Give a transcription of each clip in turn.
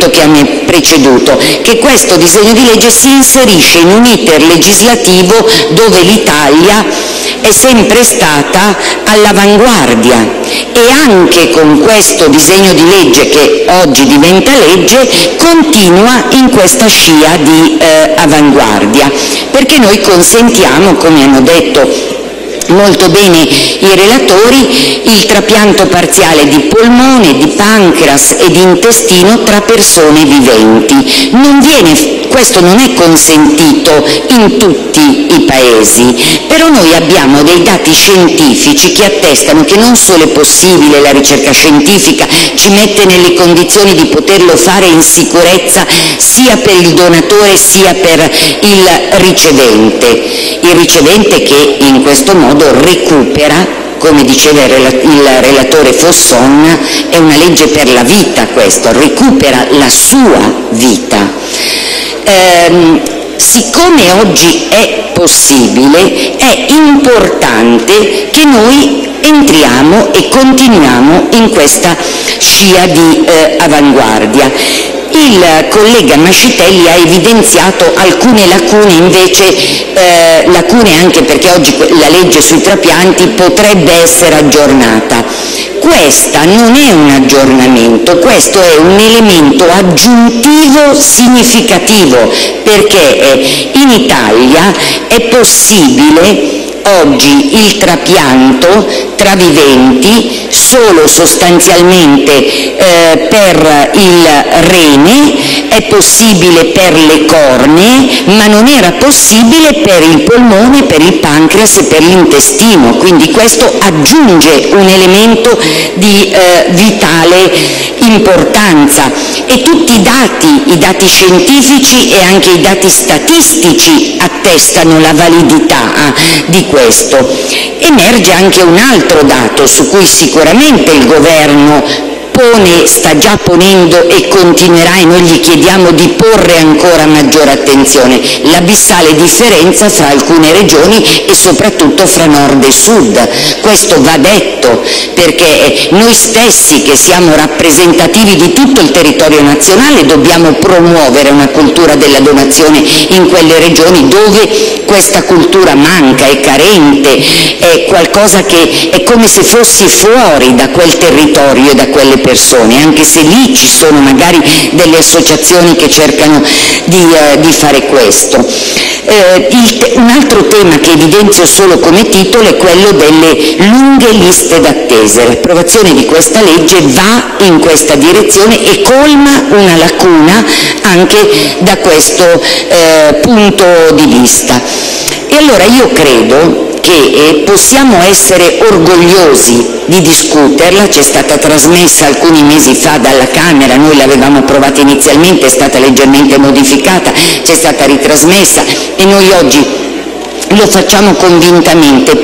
l'intervento che mi ha preceduto, che questo disegno di legge si inserisce in un iter legislativo dove l'Italia è sempre stata all'avanguardia, e anche con questo disegno di legge, che oggi diventa legge, continua in questa scia di avanguardia, perché noi consentiamo, come hanno detto molto bene i relatori, il trapianto parziale di polmone, di pancreas e di intestino tra persone viventi. Questo non è consentito in tutti i paesi, però noi abbiamo dei dati scientifici che attestano che non solo è possibile, la ricerca scientifica ci mette nelle condizioni di poterlo fare in sicurezza sia per il donatore sia per il ricevente che in questo modo recupera, come diceva il relatore Fosson, è una legge per la vita, questo recupera la sua vita. Siccome oggi è possibile, è importante che noi entriamo e continuiamo in questa scia di avanguardia. Il collega Mascitelli ha evidenziato alcune lacune, invece lacune anche perché oggi la legge sui trapianti potrebbe essere aggiornata. Questa non è un aggiornamento, questo è un elemento aggiuntivo significativo, perché in Italia è possibile oggi il trapianto tra viventi solo sostanzialmente per il rene, è possibile per le cornee, ma non era possibile per il polmone, per il pancreas e per l'intestino, quindi questo aggiunge un elemento di vitale importanza, e tutti i dati scientifici e anche i dati statistici attestano la validità di questo. Emerge anche un altro dato su cui sicuramente il governo sta già ponendo e continuerà, e noi gli chiediamo di porre ancora maggiore attenzione: l'abissale differenza fra alcune regioni e soprattutto fra nord e sud. Questo va detto, perché noi stessi, che siamo rappresentativi di tutto il territorio nazionale, dobbiamo promuovere una cultura della donazione in quelle regioni dove questa cultura manca, è carente, è qualcosa che è come se fossi fuori da quel territorio e da quelle persone, anche se lì ci sono magari delle associazioni che cercano di fare questo. Un altro tema che evidenzio solo come titolo è quello delle lunghe liste d'attesa. L'approvazione di questa legge va in questa direzione e colma una lacuna anche da questo punto di vista. E allora io credo che possiamo essere orgogliosi di discuterla. C'è stata trasmessa alcuni mesi fa dalla Camera, noi l'avevamo approvata inizialmente, è stata leggermente modificata, c'è stata ritrasmessa e noi oggi lo facciamo convintamente.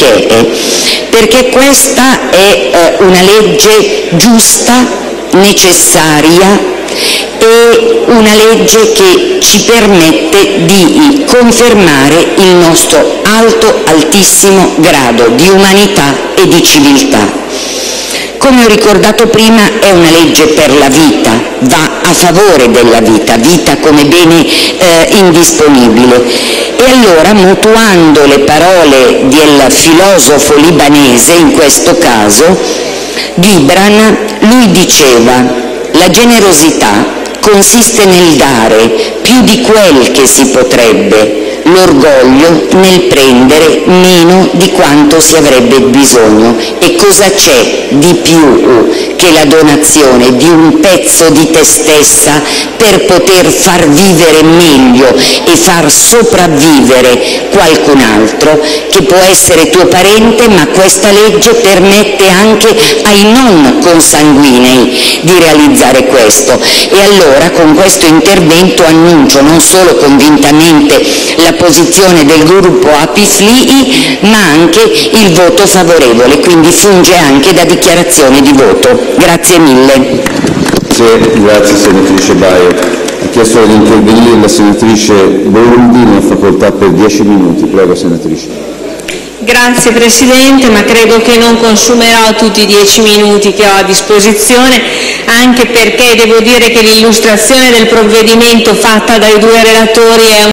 Perché questa è una legge giusta, necessaria, e una legge che ci permette di confermare il nostro altissimo grado di umanità e di civiltà. Come ho ricordato prima, è una legge per la vita, va a favore della vita come bene indisponibile. E allora, mutuando le parole del filosofo libanese, in questo caso Gibran, lui diceva: la generosità consiste nel dare più di quel che si potrebbe, l'orgoglio nel prendere meno di quanto si avrebbe bisogno. E cosa c'è di più che la donazione di un pezzo di te stessa per poter far vivere meglio e far sopravvivere qualcun altro, che può essere tuo parente, ma questa legge permette anche ai non consanguinei di realizzare questo. E allora con questo intervento annuncio non solo convintamente la posizione del gruppo API-FLI, ma anche il voto favorevole, quindi funge anche da dichiarazione di voto. Grazie mille. Grazie senatrice Baio. Ha chiesto di intervenire la senatrice Boldi, ne ha facoltà per 10 minuti. Prego senatrice. Grazie Presidente, ma credo che non consumerò tutti i 10 minuti che ho a disposizione, anche perché devo dire che l'illustrazione del provvedimento fatta dai due relatori è